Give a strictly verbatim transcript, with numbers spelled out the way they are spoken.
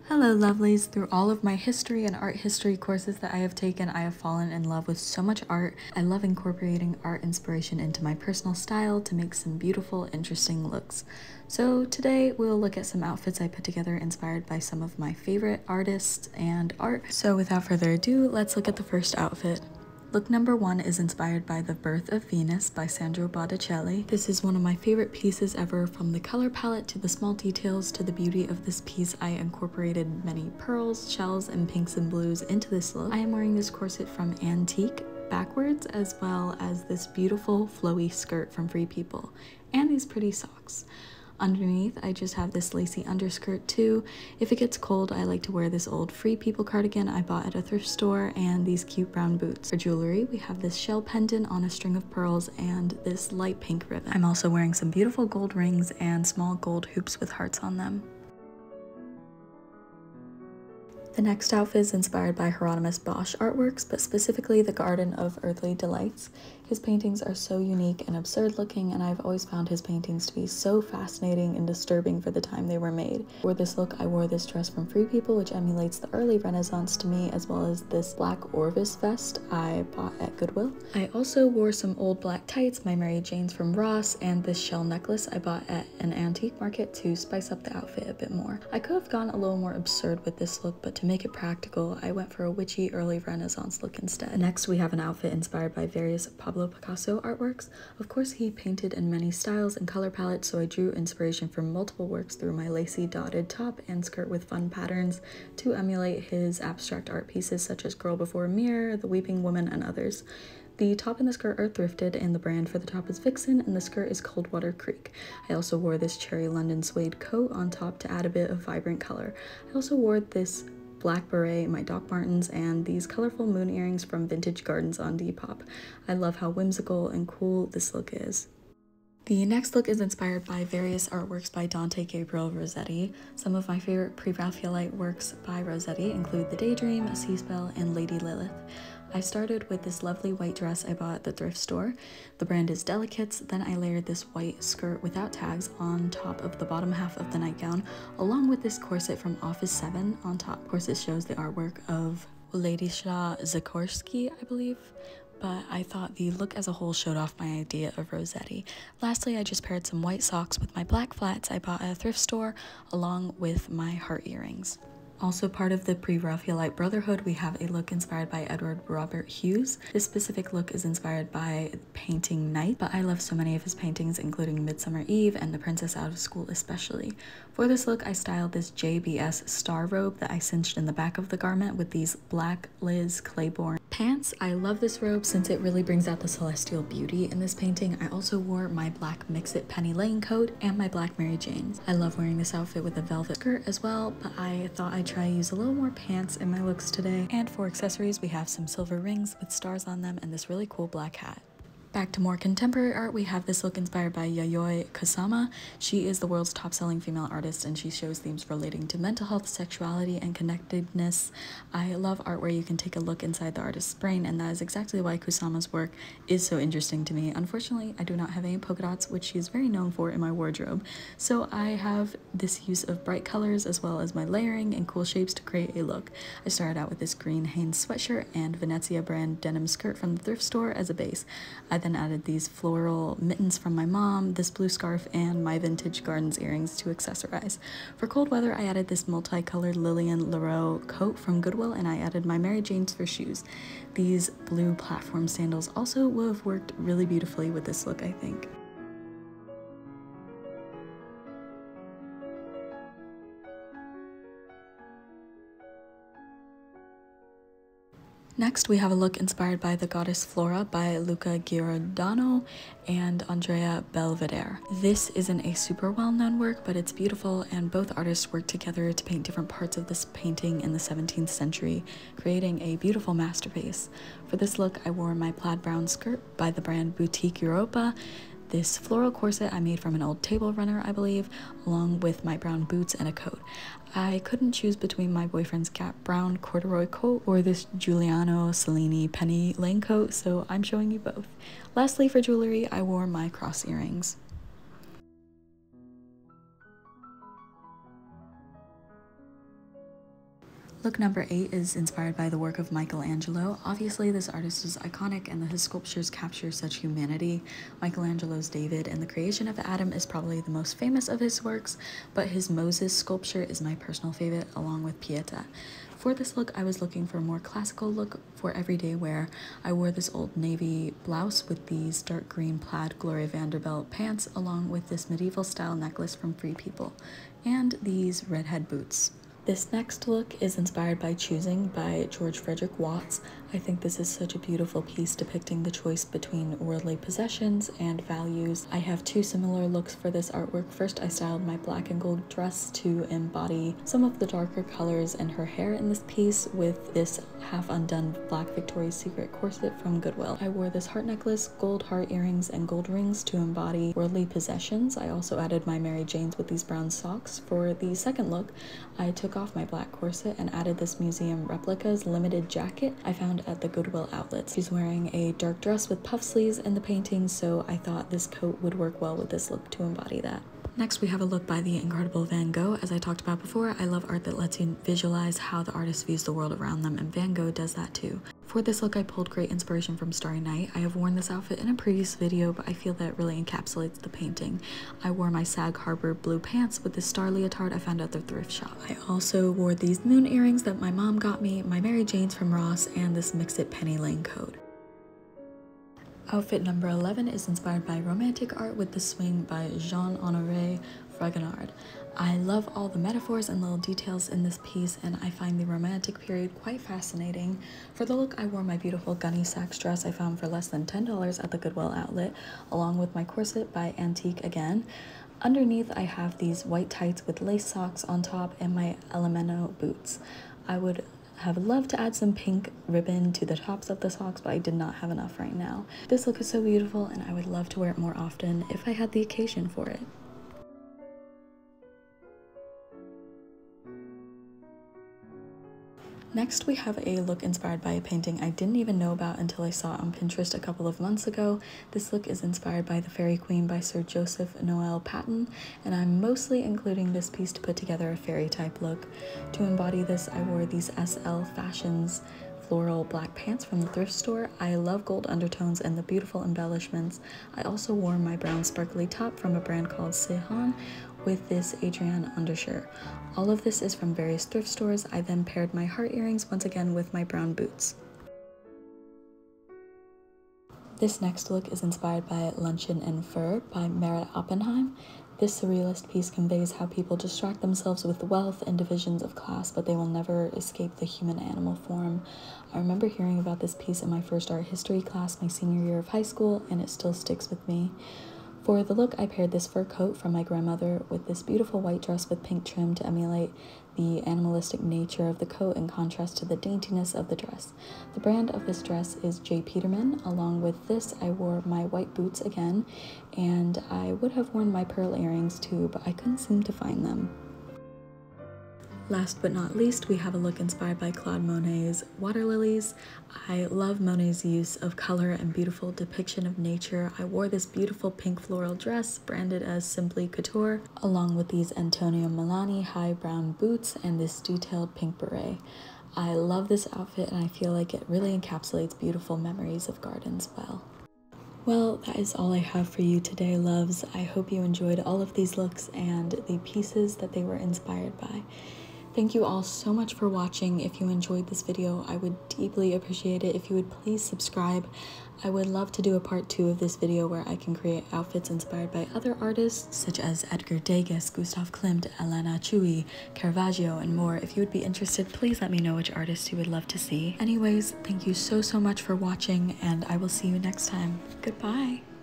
Hello lovelies, through all of my history and art history courses that I have taken, I have fallen in love with so much art. I love incorporating art inspiration into my personal style to make some beautiful, interesting looks. So today we'll look at some outfits I put together inspired by some of my favorite artists and art. So without further ado, let's look at the first outfit. Look number one is inspired by The Birth of Venus by Sandro Botticelli. This is one of my favorite pieces ever. From the color palette to the small details to the beauty of this piece, I incorporated many pearls, shells, and pinks and blues into this look. I am wearing this corset from Antique backwards, as well as this beautiful flowy skirt from Free People, and these pretty socks. Underneath, I just have this lacy underskirt too. If it gets cold, I like to wear this old Free People cardigan I bought at a thrift store and these cute brown boots. For jewelry, we have this shell pendant on a string of pearls and this light pink ribbon. I'm also wearing some beautiful gold rings and small gold hoops with hearts on them. The next outfit is inspired by Hieronymus Bosch artworks, but specifically the Garden of Earthly Delights. His paintings are so unique and absurd looking, and I've always found his paintings to be so fascinating and disturbing for the time they were made. For this look, I wore this dress from Free People, which emulates the early Renaissance to me, as well as this black Orvis vest I bought at Goodwill. I also wore some old black tights, my Mary Janes from Ross, and this shell necklace I bought at an antique market to spice up the outfit a bit more. I could have gone a little more absurd with this look, but to make it practical, I went for a witchy early Renaissance look instead. Next, we have an outfit inspired by various Pablo Picasso artworks. Of course, he painted in many styles and color palettes, so I drew inspiration from multiple works through my lacy dotted top and skirt with fun patterns to emulate his abstract art pieces such as Girl Before a Mirror, The Weeping Woman, and others. The top and the skirt are thrifted, and the brand for the top is Vixen, and the skirt is Coldwater Creek. I also wore this cherry London suede coat on top to add a bit of vibrant color. I also wore this black beret, my Doc Martens, and these colorful moon earrings from Vintage Gardens on Depop. I love how whimsical and cool this look is. The next look is inspired by various artworks by Dante Gabriel Rossetti. Some of my favorite pre-Raphaelite works by Rossetti include The Daydream, A Sea Spell, and Lady Lilith. I started with this lovely white dress I bought at the thrift store. The brand is Delicates. Then I layered this white skirt without tags on top of the bottom half of the nightgown, along with this corset from Office seven on top. Corset shows the artwork of Władysław Zakorsky, I believe, but I thought the look as a whole showed off my idea of Rossetti. Lastly, I just paired some white socks with my black flats I bought at a thrift store, along with my heart earrings. Also part of the pre-Raphaelite Brotherhood, we have a look inspired by Edward Robert Hughes. This specific look is inspired by painting Night, but I love so many of his paintings, including Midsummer Eve and The Princess Out of School especially. For this look, I styled this J B S star robe that I cinched in the back of the garment with these black Liz Claiborne pants. I love this robe since it really brings out the celestial beauty in this painting. I also wore my black Mix-It Penny Lane coat and my black Mary Janes. I love wearing this outfit with a velvet skirt as well, but I thought I'd try to use a little more pants in my looks today. And for accessories, we have some silver rings with stars on them and this really cool black hat. Back to more contemporary art, we have this look inspired by Yayoi Kusama. She is the world's top-selling female artist, and she shows themes relating to mental health, sexuality, and connectedness. I love art where you can take a look inside the artist's brain, and that is exactly why Kusama's work is so interesting to me. Unfortunately, I do not have any polka dots, which she is very known for, in my wardrobe, so I have this use of bright colors as well as my layering and cool shapes to create a look. I started out with this green Hanes sweatshirt and Venezia brand denim skirt from the thrift store as a base. I then added these floral mittens from my mom, this blue scarf, and my Vintage Gardens earrings to accessorize. For cold weather, I added this multicolored Lillian Leroux coat from Goodwill, and I added my Mary Janes for shoes. These blue platform sandals also would have worked really beautifully with this look, I think. Next, we have a look inspired by The Goddess Flora by Luca Giordano and Andrea Belvedere. This isn't a super well-known work, but it's beautiful, and both artists worked together to paint different parts of this painting in the seventeenth century, creating a beautiful masterpiece. For this look, I wore my plaid brown skirt by the brand Boutique Europa, this floral corset I made from an old table runner, I believe, along with my brown boots and a coat. I couldn't choose between my boyfriend's Gap brown corduroy coat or this Giuliano Cellini Penny Lane coat, so I'm showing you both. Lastly, for jewelry, I wore my cross earrings. Look number eight is inspired by the work of Michelangelo. Obviously, this artist is iconic and his sculptures capture such humanity. Michelangelo's David and the Creation of Adam is probably the most famous of his works, but his Moses sculpture is my personal favorite, along with Pieta. For this look, I was looking for a more classical look for everyday wear. I wore this old navy blouse with these dark green plaid Gloria Vanderbilt pants, along with this medieval style necklace from Free People, and these redhead boots. This next look is inspired by Choosing by George Frederick Watts. I think this is such a beautiful piece depicting the choice between worldly possessions and values. I have two similar looks for this artwork. First, I styled my black and gold dress to embody some of the darker colors in her hair in this piece with this half undone black Victoria's Secret corset from Goodwill. I wore this heart necklace, gold heart earrings, and gold rings to embody worldly possessions. I also added my Mary Janes with these brown socks. For the second look, I took off my black corset and added this museum replicas limited jacket I found at the Goodwill outlets. She's wearing a dark dress with puff sleeves in the painting, so I thought this coat would work well with this look to embody that. Next, we have a look by the incredible Van Gogh. As I talked about before, I love art that lets you visualize how the artist views the world around them, and Van Gogh does that too. For this look, I pulled great inspiration from Starry Night. I have worn this outfit in a previous video, but I feel that it really encapsulates the painting. I wore my Sag Harbor blue pants with this star leotard I found at the thrift shop. I also wore these moon earrings that my mom got me, my Mary Janes from Ross, and this Mix-It Penny Lane coat. Outfit number eleven is inspired by romantic art with The Swing by Jean-Honoré Fragonard. I love all the metaphors and little details in this piece, and I find the romantic period quite fascinating. For the look, I wore my beautiful Gunny Sacks dress I found for less than ten dollars at the Goodwill outlet, along with my corset by Antique again. Underneath, I have these white tights with lace socks on top and my Elemento boots. I would have loved to add some pink ribbon to the tops of the socks, but I did not have enough right now. This look is so beautiful, and I would love to wear it more often if I had the occasion for it. Next, we have a look inspired by a painting I didn't even know about until I saw it on Pinterest a couple of months ago. This look is inspired by The Fairy Queen by Sir Joseph Noel Paton, and I'm mostly including this piece to put together a fairy type look. To embody this, I wore these S L Fashions floral black pants from the thrift store. I love gold undertones and the beautiful embellishments. I also wore my brown sparkly top from a brand called Sehan with this Adrienne undershirt. All of this is from various thrift stores. I then paired my heart earrings once again with my brown boots. This next look is inspired by Luncheon and Fur by Merritt Oppenheim. This surrealist piece conveys how people distract themselves with wealth and divisions of class, but they will never escape the human animal form. I remember hearing about this piece in my first art history class my senior year of high school, and it still sticks with me. For the look, I paired this fur coat from my grandmother with this beautiful white dress with pink trim to emulate the animalistic nature of the coat in contrast to the daintiness of the dress. The brand of this dress is J. Peterman. Along with this, I wore my white boots again, and I would have worn my pearl earrings too, but I couldn't seem to find them. Last but not least, we have a look inspired by Claude Monet's Water Lilies. I love Monet's use of color and beautiful depiction of nature. I wore this beautiful pink floral dress branded as Simply Couture, along with these Antonio Milani high brown boots and this detailed pink beret. I love this outfit, and I feel like it really encapsulates beautiful memories of gardens well. Well, that is all I have for you today, loves. I hope you enjoyed all of these looks and the pieces that they were inspired by. Thank you all so much for watching. If you enjoyed this video, I would deeply appreciate it if you would please subscribe. I would love to do a part two of this video where I can create outfits inspired by other artists such as Edgar Degas, Gustav Klimt, Elena Chui, Caravaggio, and more. If you would be interested, please let me know which artists you would love to see. Anyways, thank you so, so much for watching, and I will see you next time. Goodbye.